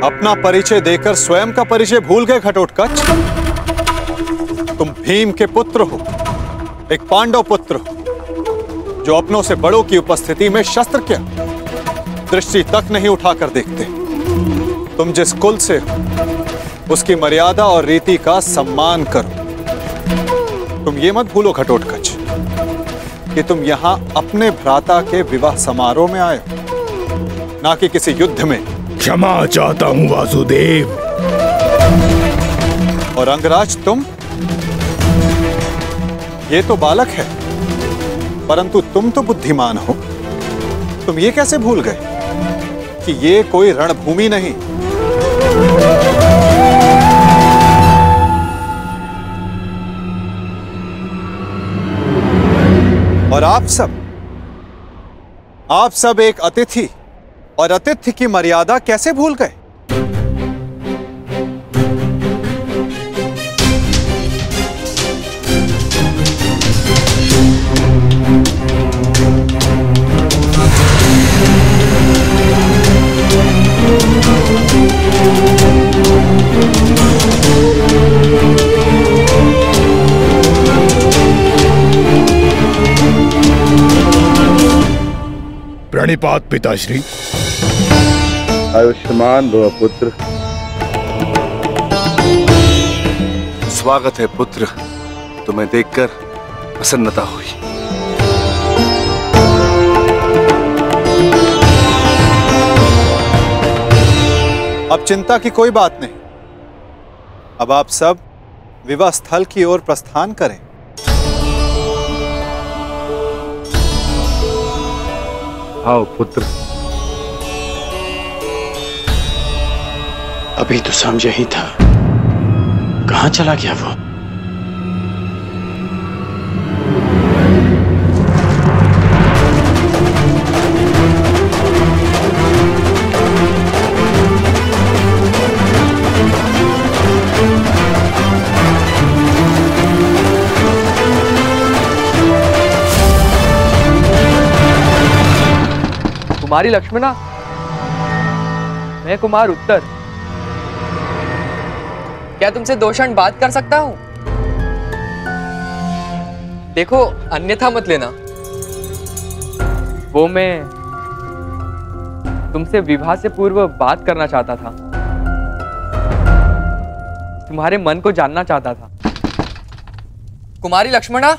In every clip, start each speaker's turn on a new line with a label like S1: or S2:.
S1: अपना परिचय देकर स्वयं का परिचय भूल गए घटोत्कच? तुम भीम के पुत्र हो, एक पांडव पुत्र हो, जो अपनों से बड़ों की उपस्थिति में शस्त्र क्या दृष्टि तक नहीं उठाकर देखते। तुम जिस कुल से हो उसकी मर्यादा और रीति का सम्मान करो। तुम ये मत भूलो घटोत्कच कि तुम यहां अपने भ्राता के विवाह समारोह में आए हो, ना कि किसी युद्ध में।
S2: क्षमा चाहता हूं वासुदेव।
S1: और अंगराज तुम, ये तो बालक है, परंतु तुम तो बुद्धिमान हो। तुम ये कैसे भूल गए कि ये कोई रणभूमि नहीं, और आप सब एक अतिथि और अतिथि की मर्यादा कैसे भूल गए?
S2: प्रणिपात पिताश्री।
S3: आयुष्मान भव पुत्र।
S4: स्वागत है पुत्र, तुम्हें देखकर प्रसन्नता हुई।
S1: अब चिंता की कोई बात नहीं। अब आप सब विवाह स्थल की ओर प्रस्थान करें।
S4: आओ पुत्र।
S5: अभी तो समझ ही था, कहां चला गया वो?
S6: कुमारी लक्ष्मणा, मैं कुमार उत्तर। क्या तुमसे 2 क्षण बात कर सकता हूं? देखो, अन्यथा मत लेना। वो मैं तुमसे विवाह से पूर्व बात करना चाहता था, तुम्हारे मन को जानना चाहता था। कुमारी लक्ष्मणा,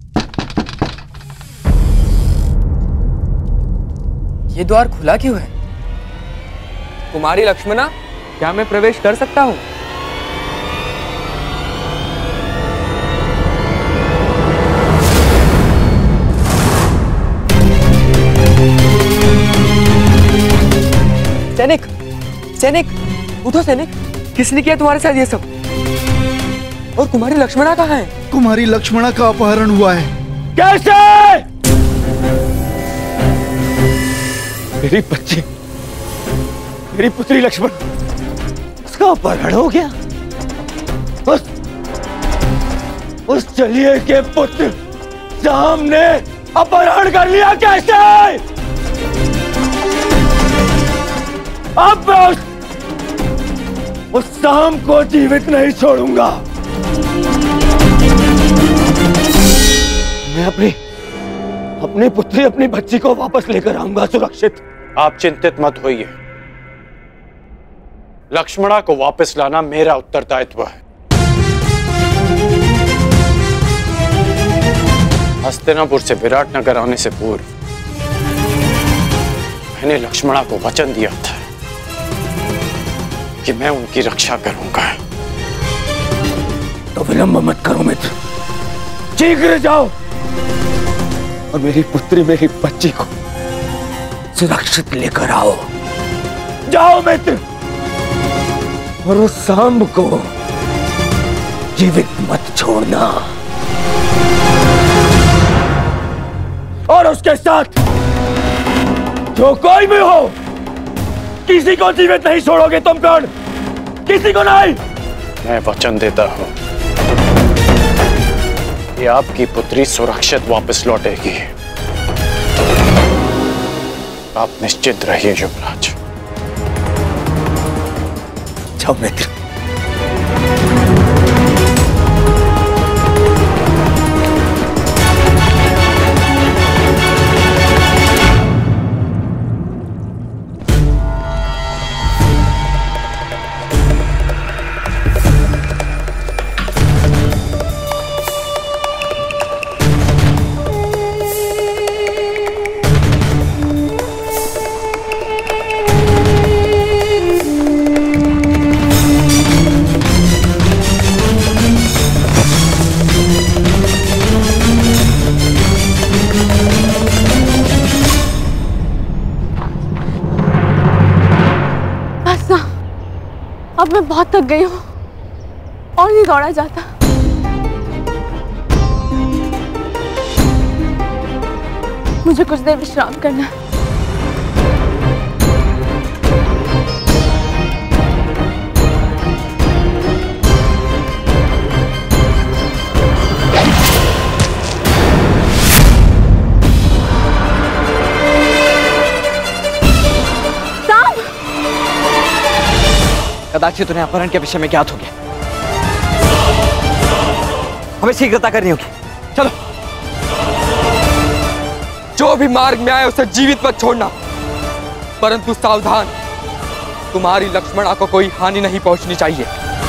S6: ये द्वार खुला क्यों है? कुमारी लक्ष्मणा, क्या मैं प्रवेश कर सकता हूं? सैनिक, सैनिक, उठो सैनिक। किसने किया तुम्हारे साथ ये सब? और कुमारी लक्ष्मणा कहाँ है?
S7: कुमारी लक्ष्मणा का अपहरण हुआ है।
S2: कैसे? मेरी बच्ची, मेरी पुत्री लक्ष्मण, उसका अपहरण हो गया। उस चलिए के पुत्र सामने अपहरण कर लिया। कैसे? अब मैं उस शाम को जीवित नहीं छोड़ूंगा। मैं अपनी पुत्री, अपनी बच्ची को वापस लेकर आऊंगा सुरक्षित।
S5: आप चिंतित मत होइए, लक्ष्मणा को वापस लाना मेरा उत्तरदायित्व है। हस्तिनापुर से विराटनगर आने से पूर्व मैंने लक्ष्मणा को वचन दिया था कि मैं उनकी रक्षा करूंगा।
S2: तो विलंब मत करो मित्र, शीघ्र जाओ और मेरी पुत्री, मेरी बच्ची को सुरक्षित लेकर आओ। जाओ मित्र, और उस सांब को जीवित मत छोड़ना। और उसके साथ जो कोई भी हो, किसी को जीवित नहीं छोड़ोगे तुम। कौन? किसी को नहीं।
S5: मैं वचन देता हूं कि आपकी पुत्री सुरक्षित वापस लौटेगी। आप निश्चित रहिए युवराज।
S2: जाओ मित्र।
S3: अब मैं बहुत थक गई हूँ और नहीं दौड़ा जाता। मुझे कुछ देर विश्राम करना है।
S6: कदाचित उन्हें अपहरण के विषय में ज्ञात हो गया। हमें शीघ्रता करनी होगी। चलो।
S8: जो भी मार्ग में आए उसे जीवित मत छोड़ना, परंतु सावधान, तुम्हारी लक्ष्मणा को कोई हानि नहीं पहुंचनी चाहिए।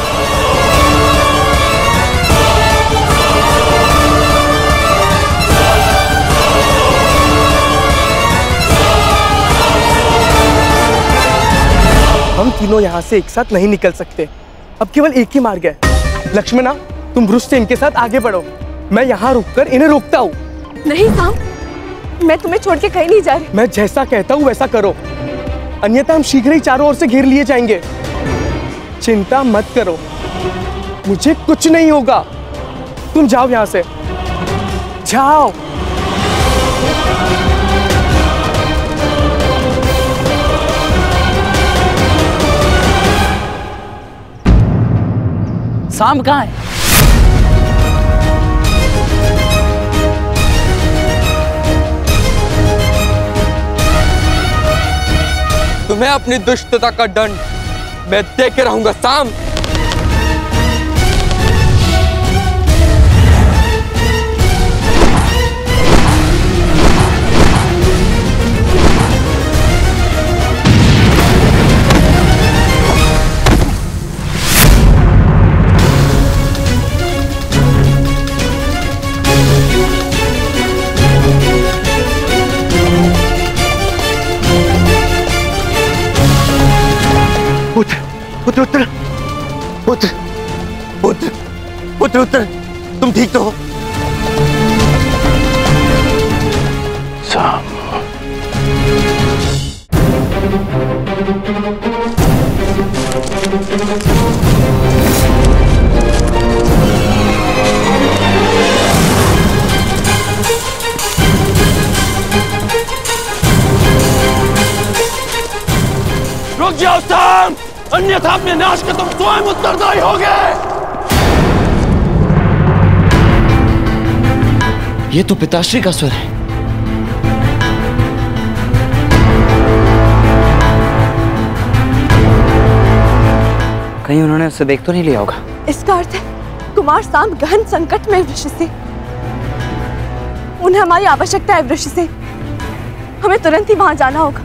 S9: हम तीनों यहाँ से एक साथ नहीं निकल सकते। अब केवल एक ही मार्ग है। लक्ष्मणा, तुम ब्रुश से इनके साथ आगे बढ़ो, मैं यहाँ रुककर इन्हें रोकता हूँ।
S3: नहीं साम, मैं तुम्हें छोड़ के कहीं नहीं जा रही।
S9: मैं जैसा कहता हूँ वैसा करो, अन्यथा हम शीघ्र ही चारों ओर से घेर लिए जाएंगे। चिंता मत करो, मुझे कुछ नहीं होगा। तुम जाओ यहाँ से, जाओ।
S6: साम कहाँ है?
S8: तुम्हें अपनी दुष्टता का दंड मैं दे के रहूंगा साम।
S2: पुत्र उत्तर, पुत्र पुत्र पुत्र उत्तर, तुम ठीक तो हो?
S5: साम,
S2: रुक जाओ साम, अन्यथा अपने नाश के तुम स्वयं उत्तरदायी होगे।
S6: ये तो पिताश्री का स्वर है। कहीं उन्होंने उसे देख तो नहीं लिया होगा।
S3: इसका अर्थ है कुमार साम गहन संकट में वृक्ष से। उन्हें हमारी आवश्यकता है वृक्ष से। हमें तुरंत ही वहां जाना होगा।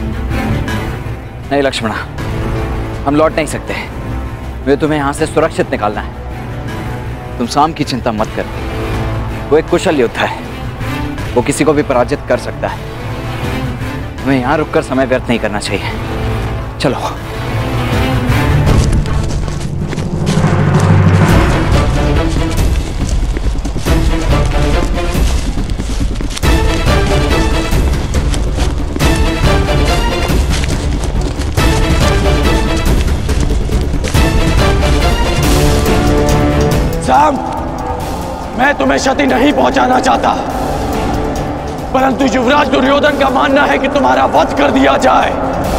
S6: नहीं लक्ष्मणा, हम लौट नहीं सकते। वे तुम्हें यहाँ से सुरक्षित निकालना है। तुम साम की चिंता मत कर, वो एक कुशल योद्धा है, वो किसी को भी पराजित कर सकता है। हमें यहाँ रुककर समय व्यर्थ नहीं करना चाहिए। चलो।
S2: साम, मैं तुम्हें क्षति नहीं पहुंचाना चाहता, परंतु युवराज दुर्योधन का मानना है कि तुम्हारा वध कर दिया जाए।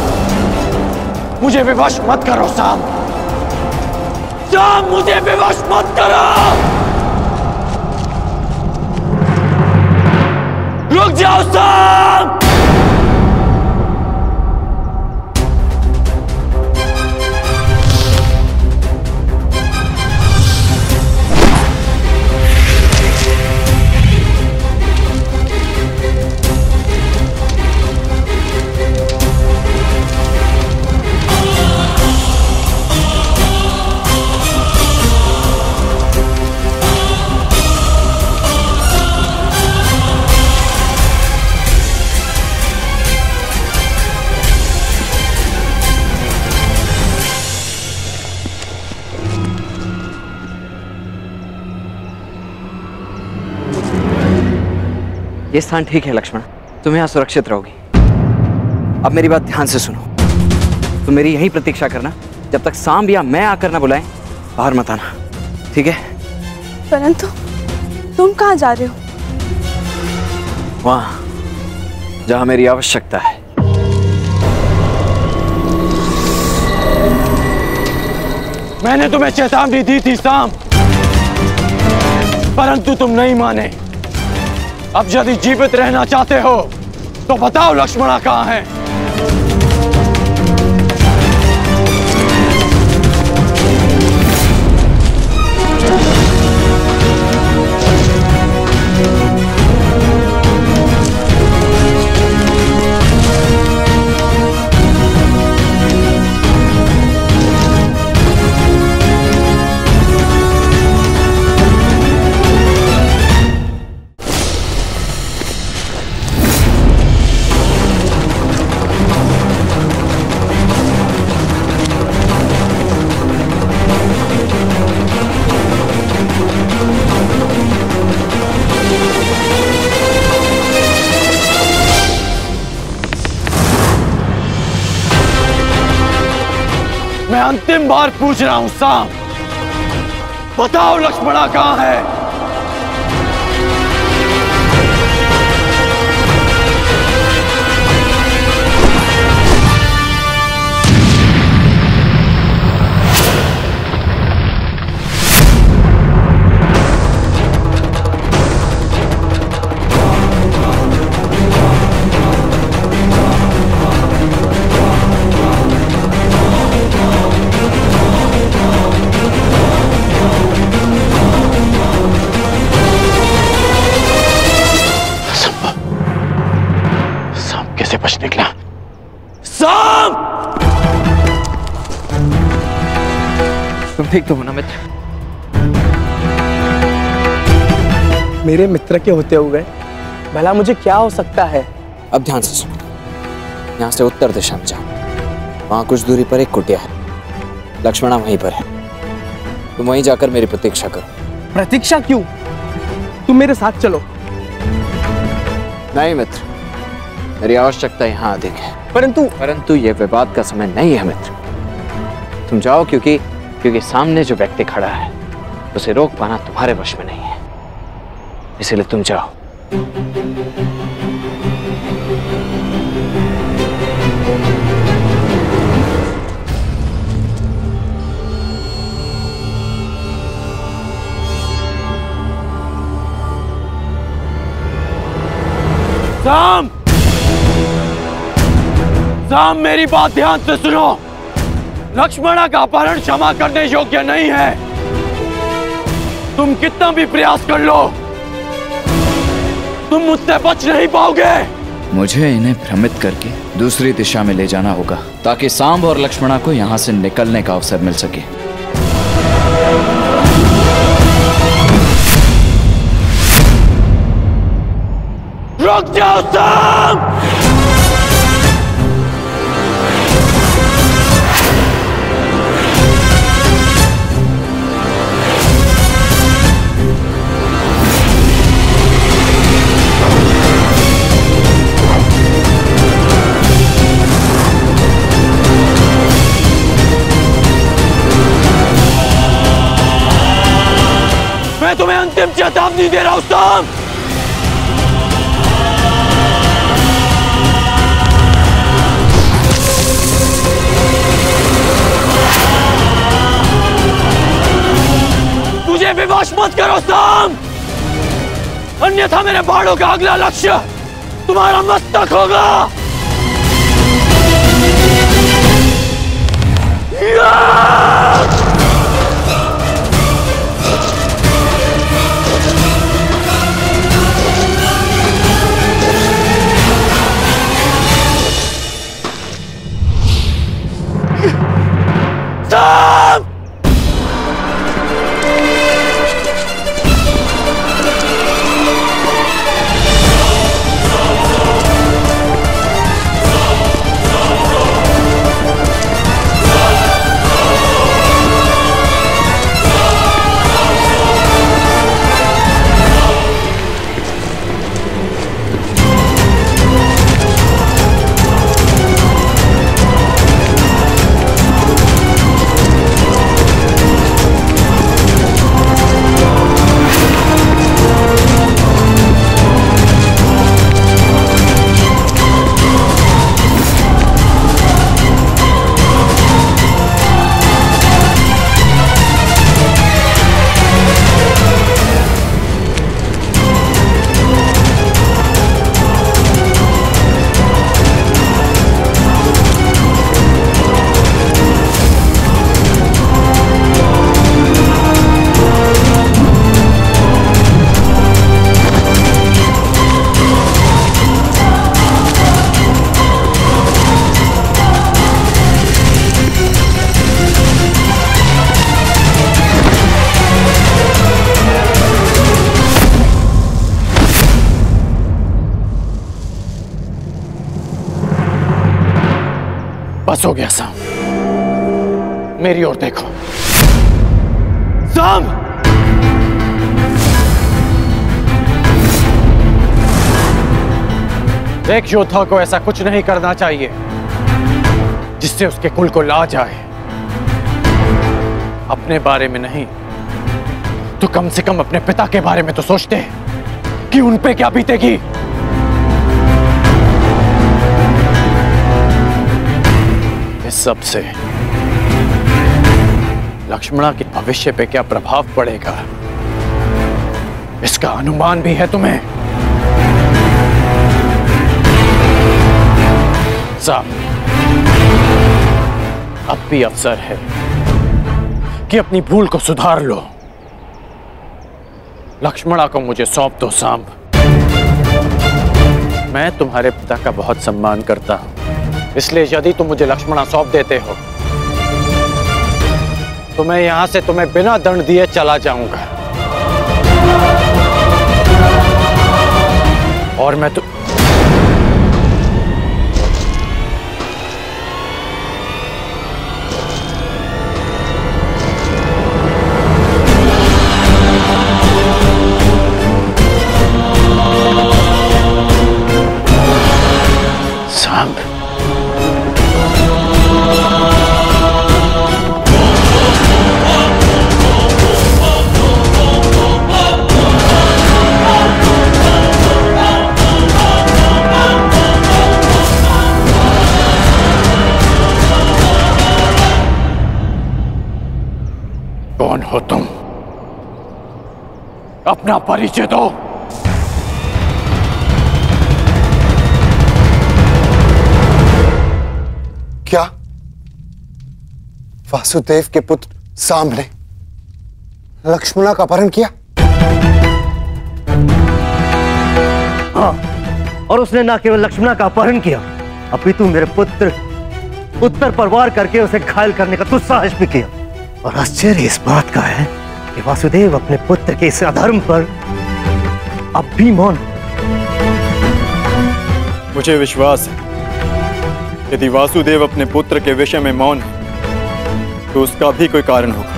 S2: मुझे विवश मत करो साम, साम मुझे विवश मत करो। रुक जाओ साम।
S6: ये स्थान ठीक है लक्ष्मण, तुम यहाँ सुरक्षित रहोगी। अब मेरी बात ध्यान से सुनो, तुम मेरी यही प्रतीक्षा करना, जब तक सांब या मैं आकर ना बुलाएं, बाहर मत आना, ठीक है?
S3: परंतु तुम कहाँ जा रहे हो?
S6: वहां जहां मेरी आवश्यकता है।
S2: मैंने तुम्हें चेतावनी दी थी सांब, परंतु तुम नहीं माने। अब यदि जीवित रहना चाहते हो तो बताओ लक्ष्मणा कहाँ है? मैं अंतिम बार पूछ रहा हूं सांब, बताओ लक्ष्मणा कहाँ है? निकला सांप।
S6: तुम ठीक तो हो ना मित्र?
S9: मेरे मित्र के होते हुए भला मुझे क्या हो सकता है?
S6: अब ध्यान से सुनो, यहाँ से उत्तर दिशा में जाओ, वहां कुछ दूरी पर एक कुटिया है, लक्ष्मणा वहीं पर है, तुम वहीं जाकर मेरी प्रतीक्षा करो।
S9: प्रतीक्षा क्यों? तुम मेरे साथ चलो।
S6: नहीं मित्र, मेरी आवश्यकता यहाँ अधिक है। परंतु यह विवाद का समय नहीं है मित्र। तुम जाओ, क्योंकि सामने जो व्यक्ति खड़ा है उसे रोक पाना तुम्हारे वश में नहीं है, इसलिए तुम जाओ।
S2: सांब मेरी बात ध्यान से सुनो, लक्ष्मणा का अपहरण क्षमा करने योग्य नहीं है। तुम कितना भी प्रयास कर लो, तुम मुझसे बच नहीं पाओगे।
S5: मुझे इन्हें भ्रमित करके दूसरी दिशा में ले जाना होगा, ताकि सांब और लक्ष्मणा को यहाँ से निकलने का अवसर मिल सके।
S2: रुक जाओ सांब! मैं तुम्हें अंतिम चेतावनी दे रहा हूं सांब। मुझे विवश मत करो सांब, अन्यथा मेरे बाणों का अगला लक्ष्य तुम्हारा मस्तक होगा। सांब! बस हो गया साम। मेरी ओर देखो साम। एक योद्धा को ऐसा कुछ नहीं करना चाहिए जिससे उसके कुल को लाज आए। अपने बारे में नहीं तो कम से कम अपने पिता के बारे में तो सोचते हैं कि उन पे क्या बीतेगी। इस सब से लक्ष्मणा के भविष्य पे क्या प्रभाव पड़ेगा, इसका अनुमान भी है तुम्हें। साहब, अब भी अवसर है कि अपनी भूल को सुधार लो। लक्ष्मणा को मुझे सौंप दो सांब। मैं तुम्हारे पिता का बहुत सम्मान करता हूं, इसलिए यदि तुम मुझे लक्ष्मणा सौंप देते हो तो मैं यहां से तुम्हें बिना दंड दिए चला जाऊंगा। और मैं तो कौन हो तुम? अपना परिचय दो।
S10: क्या वासुदेव के पुत्र सांब ने लक्ष्मणा का अपहरण किया?
S11: हाँ, और उसने ना केवल लक्ष्मणा का अपहरण किया, अपितु मेरे पुत्र उत्तर पर वार करके उसे घायल करने का दुस्साहस भी किया। और आश्चर्य इस बात का है कि वासुदेव अपने पुत्र के इस अधर्म पर अब भी मौन।
S1: मुझे विश्वास है यदि वासुदेव अपने पुत्र के विषय में मौन है तो उसका भी कोई कारण होगा।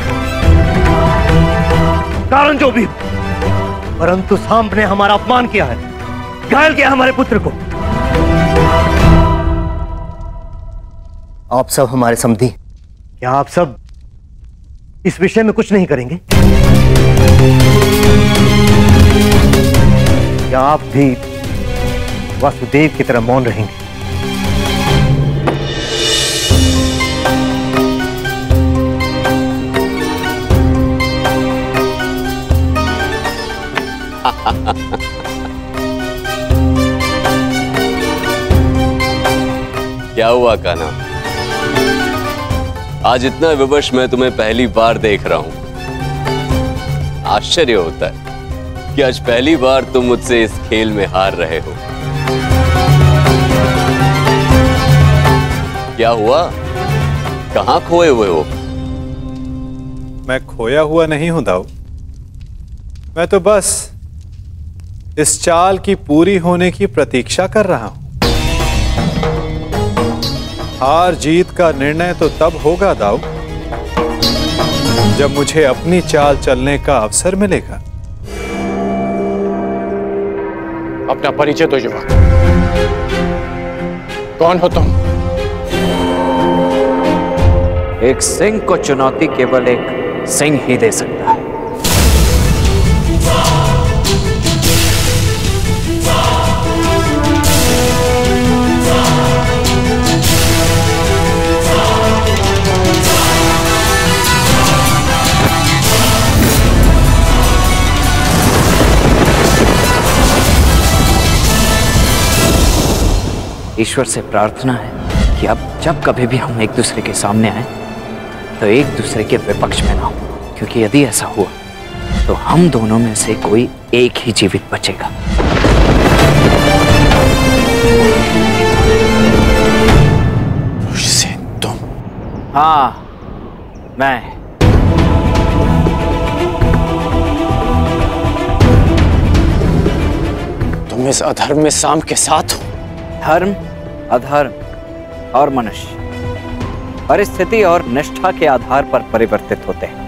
S11: कारण जो भी, परंतु सांब ने हमारा अपमान किया है, घायल किया हमारे पुत्र को। आप सब हमारे समधी, क्या आप सब इस विषय में कुछ नहीं करेंगे? क्या आप भी वासुदेव की तरह मौन रहेंगे?
S12: क्या हुआ कान्हा? आज इतना विवश मैं तुम्हें पहली बार देख रहा हूं। आश्चर्य होता है कि आज पहली बार तुम मुझसे इस खेल में हार रहे हो। क्या हुआ? कहां खोए हुए हो?
S1: मैं खोया हुआ नहीं हूं दाऊ। मैं तो बस इस चाल की पूरी होने की प्रतीक्षा कर रहा हूं। हार जीत का निर्णय तो तब होगा दाऊ जब मुझे अपनी चाल चलने का अवसर मिलेगा।
S2: अपना परिचय दो युवक। कौन हो तुम?
S6: एक सिंह को चुनौती केवल एक सिंह ही दे सकता है। ईश्वर से प्रार्थना है कि अब जब कभी भी हम एक दूसरे के सामने आए तो एक दूसरे के विपक्ष में ना हो, क्योंकि यदि ऐसा हुआ तो हम दोनों में से कोई एक ही जीवित बचेगा।
S2: तुम?
S6: हाँ, मैं।
S2: तुम इस अधर्म में सांब के साथ हो?
S6: धर्म, अधर्म और मनुष्य परिस्थिति और निष्ठा के आधार पर परिवर्तित होते हैं।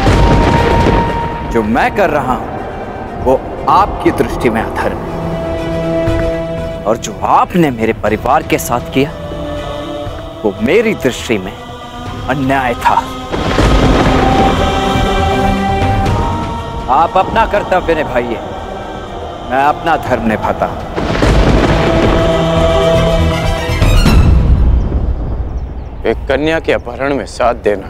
S6: जो मैं कर रहा हूं वो आपकी दृष्टि में अधर्म है, और जो आपने मेरे परिवार के साथ किया वो मेरी दृष्टि में अन्याय था। आप अपना कर्तव्य निभाइए, मैं अपना धर्म निभाता हूं।
S13: एक कन्या के अपहरण में साथ देना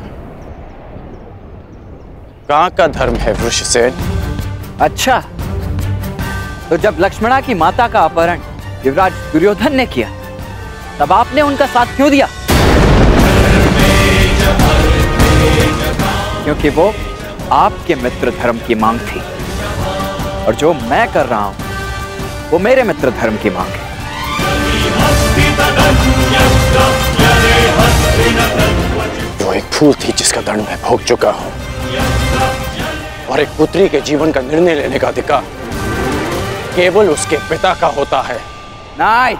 S13: कहाँ का धर्म है वृषसेन?
S6: अच्छा, तो जब लक्ष्मणा की माता का अपहरण युवराज दुर्योधन ने किया तब आपने उनका साथ क्यों दिया? क्योंकि वो आपके मित्र धर्म की मांग थी, और जो मैं कर रहा हूं वो मेरे मित्र धर्म की मांग है।
S13: वो एक फूल थी जिसका दंड मैं भोग चुका हूं, और एक पुत्री के जीवन का निर्णय लेने का अधिकार केवल उसके पिता का होता है।
S6: नहीं,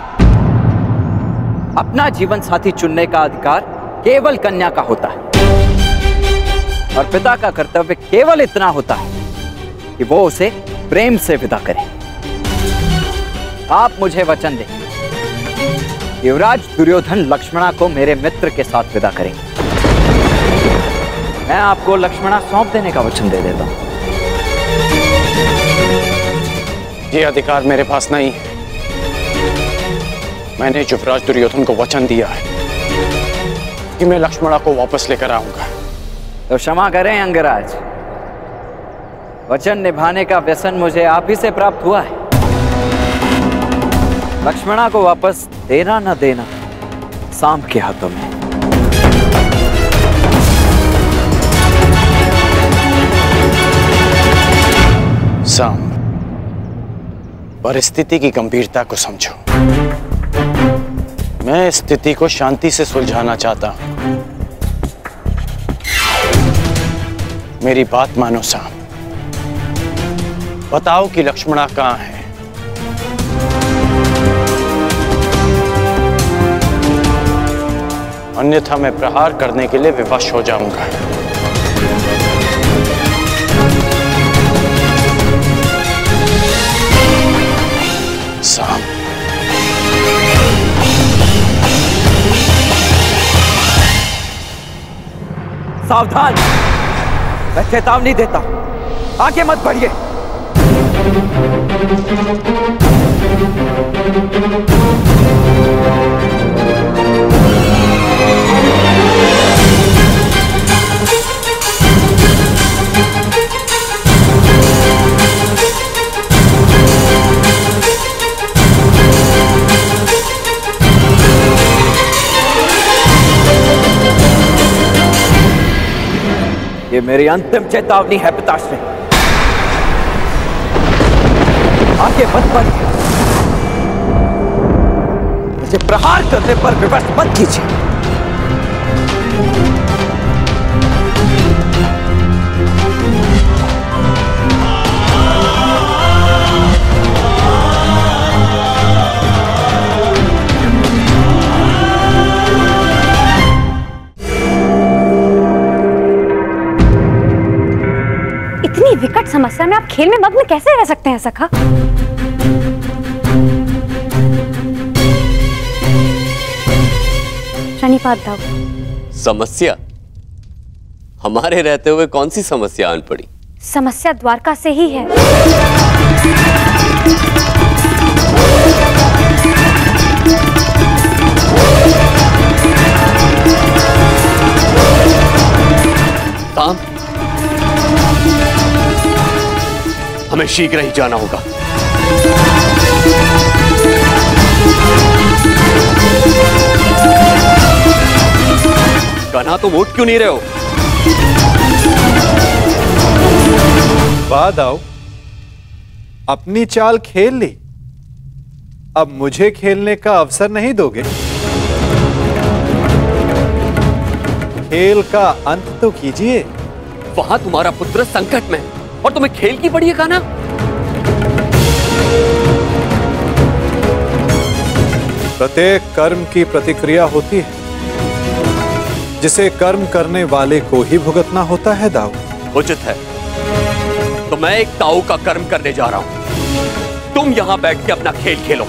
S6: अपना जीवन साथी चुनने का अधिकार केवल कन्या का होता है, और पिता का कर्तव्य केवल इतना होता है कि वो उसे प्रेम से विदा करे। आप मुझे वचन दें, युवराज दुर्योधन लक्ष्मणा को मेरे मित्र के साथ विदा करेंगे। मैं आपको लक्ष्मणा सौंप देने का वचन दे देता हूं।
S13: ये अधिकार मेरे पास नहीं है। मैंने युवराज दुर्योधन को वचन दिया है कि मैं लक्ष्मणा को वापस लेकर आऊंगा।
S6: तो क्षमा करें अंगराज, वचन निभाने का व्यसन मुझे आप ही से प्राप्त हुआ है। लक्ष्मणा को वापस देना न देना सांब के हाथों में।
S13: सांब, परिस्थिति की गंभीरता को समझो। मैं इस स्थिति को शांति से सुलझाना चाहता हूं। मेरी बात मानो सांब, बताओ कि लक्ष्मणा कहां है? अन्यथा मैं प्रहार करने के लिए विवश हो जाऊंगा। सांब,
S6: सावधान, मैं चेतावनी देता हूं, आगे मत बढ़िए। ये मेरी अंतिम चेतावनी है पिताश्री, आगे मत बढ़िए। मुझे प्रहार करने पर विवश मत कीजिए।
S14: इतनी विकट समस्या में आप खेल में मग्न कैसे रह सकते हैं सखा? प्रणिपात दाऊ।
S12: समस्या? हमारे रहते हुए कौन सी समस्या आन पड़ी?
S14: समस्या द्वारका से ही है।
S12: हमें शीघ्र ही जाना होगा। कान्हा, तुम उठ क्यों नहीं रहे हो?
S1: बाद आओ, अपनी चाल खेल ली, अब मुझे खेलने का अवसर नहीं दोगे? खेल का अंत तो कीजिए।
S12: वहां तुम्हारा पुत्र संकट में और तुम्हें खेल की पड़ी है कान्हा?
S1: प्रत्येक कर्म की प्रतिक्रिया होती है। जिसे कर्म करने वाले को ही भुगतना होता है दाऊ।
S12: उचित है, तो मैं एक ताऊ का कर्म करने जा रहा हूं। तुम यहां बैठ के अपना खेल खेलो।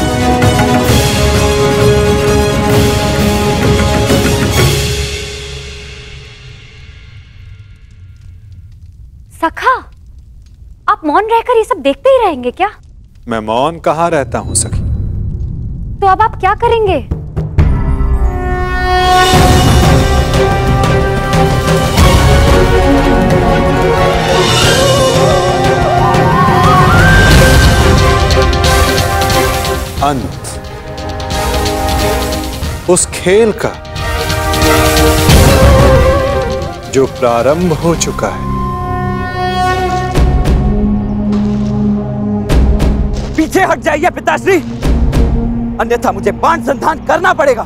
S14: सखा, आप मौन रहकर ये सब देखते ही रहेंगे क्या?
S1: मैं मौन कहाँ रहता हूं सखी।
S14: तो अब आप क्या करेंगे?
S1: अंत उस खेल का जो प्रारंभ हो चुका है।
S15: पीछे हट जाइए पिताश्री, अन्यथा मुझे बाण संधान करना पड़ेगा।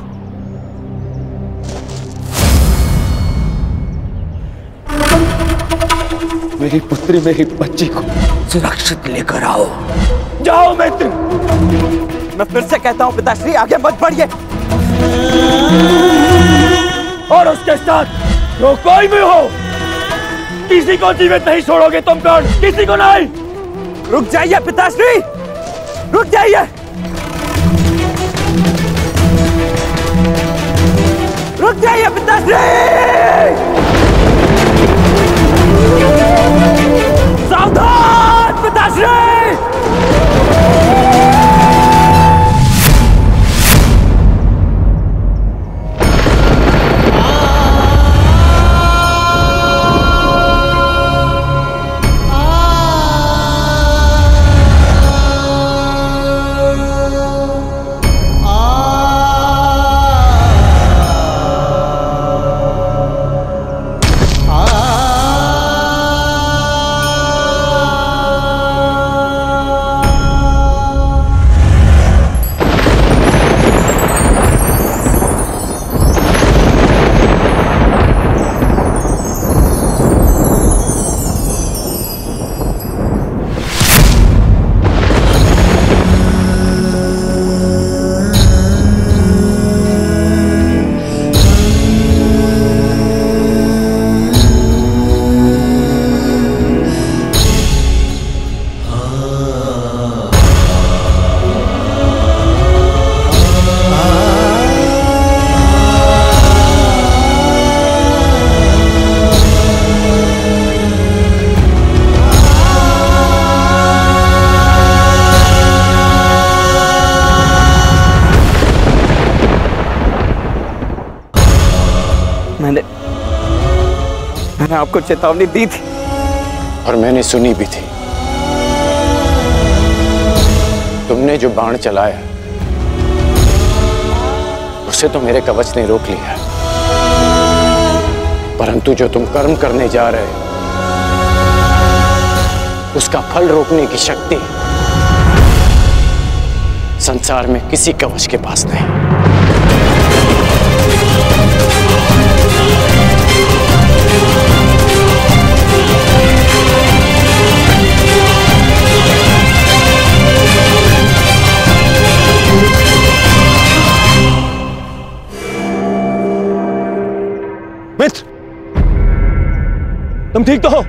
S2: मेरी पुत्री, मेरी बच्ची को सुरक्षित लेकर आओ। जाओ मित्र।
S15: मैं फिर से कहता हूं पिताश्री, आगे मत बढ़िए।
S2: और उसके साथ जो कोई भी हो, किसी को जीवित नहीं छोड़ोगे तुम। कौन? किसी को नहीं।
S15: रुक जाइए पिताश्री, रुक जाइए, रुक जाइए पिताश्री। सावधान पिताश्री। मैंने आपको चेतावनी दी थी
S13: और मैंने सुनी भी थी। तुमने जो बाण चलाया उसे तो मेरे कवच ने रोक लिया, परंतु जो तुम कर्म करने जा रहे हो उसका फल रोकने की शक्ति संसार में किसी कवच के पास नहीं।
S2: मित्र, तुम ठीक तो हो?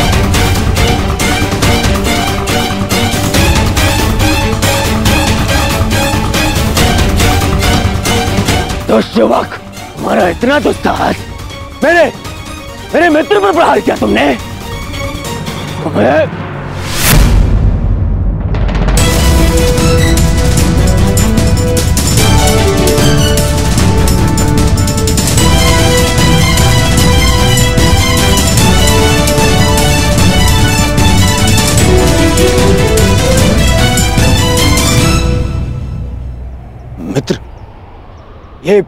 S2: दुष्यवक, तुम्हारा इतना दुस्साहस मेरे मित्र पर प्रहार किया तुमने। तुम्हें मित्र, ये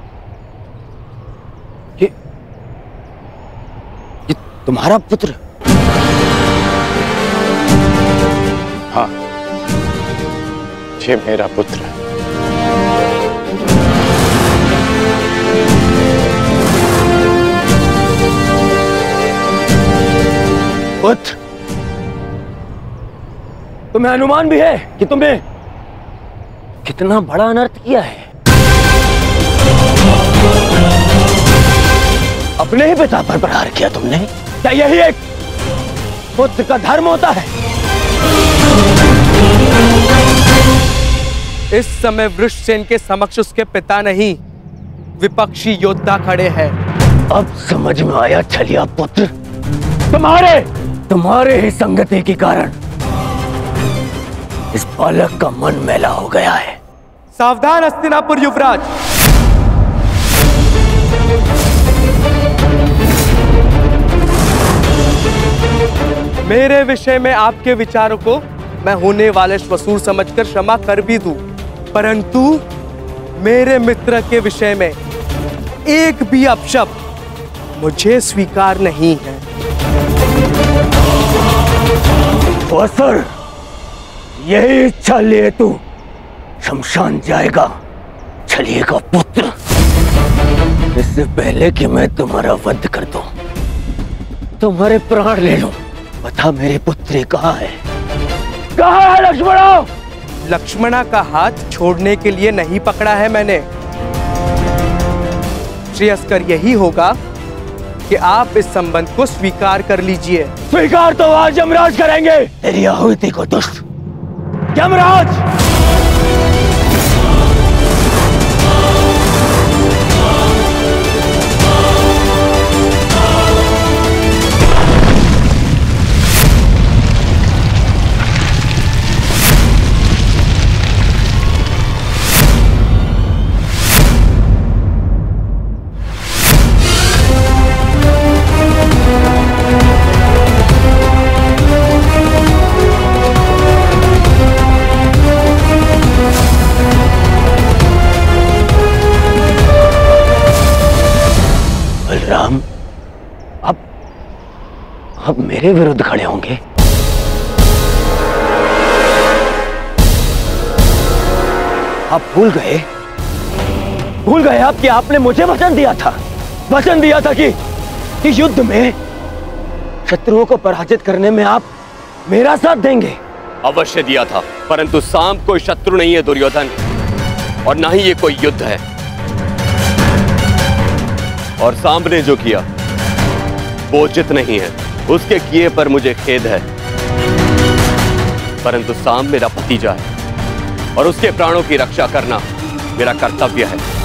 S2: तुम्हारा पुत्र?
S13: हाँ, ये मेरा पुत्र है।
S2: पुत्र, तुम्हें अनुमान भी है कि तुमने कितना बड़ा अनर्थ किया है। अपने ही पिता पर प्रहार किया तुमने? क्या यही एक पुत्र का धर्म होता है?
S9: इस समय वृषसेन के समक्ष उसके पिता नहीं, विपक्षी योद्धा खड़े हैं।
S2: अब समझ में आया छलिया पुत्र, तुम्हारे ही संगति के कारण इस बालक का मन मैला हो गया है।
S9: सावधान हस्तिनापुर युवराज। मेरे विषय में आपके विचारों को मैं होने वाले श्वसूर समझकर क्षमा कर भी दूं, परंतु मेरे मित्र के विषय में एक भी अपशब्द मुझे स्वीकार नहीं है।
S2: सर, यही इच्छा लिए तू शमशान जाएगा छलिए का पुत्र। इससे पहले कि मैं तुम्हारा वध कर दूं, तुम्हारे प्राण ले लूं, बता मेरी पुत्री कहाँ है? कहाँ है लक्ष्मणा?
S9: लक्ष्मणा का हाथ छोड़ने के लिए नहीं पकड़ा है मैंने। श्रेयस्कर यही होगा कि आप इस संबंध को स्वीकार कर लीजिए।
S2: स्वीकार तो आज यमराज करेंगे। तेरी आहुति को दुष्ट यमराज। राम अब मेरे विरुद्ध खड़े होंगे? आप भूल गए आप कि आपने मुझे वचन दिया था कि युद्ध में शत्रुओं को पराजित करने में आप मेरा साथ देंगे।
S12: अवश्य दिया था, परंतु सांब कोई शत्रु नहीं है दुर्योधन, और ना ही ये कोई युद्ध है। और सांब ने जो किया वो उचित नहीं है, उसके किए पर मुझे खेद है, परंतु सांब मेरा भतीजा है और उसके प्राणों की रक्षा करना मेरा कर्तव्य है।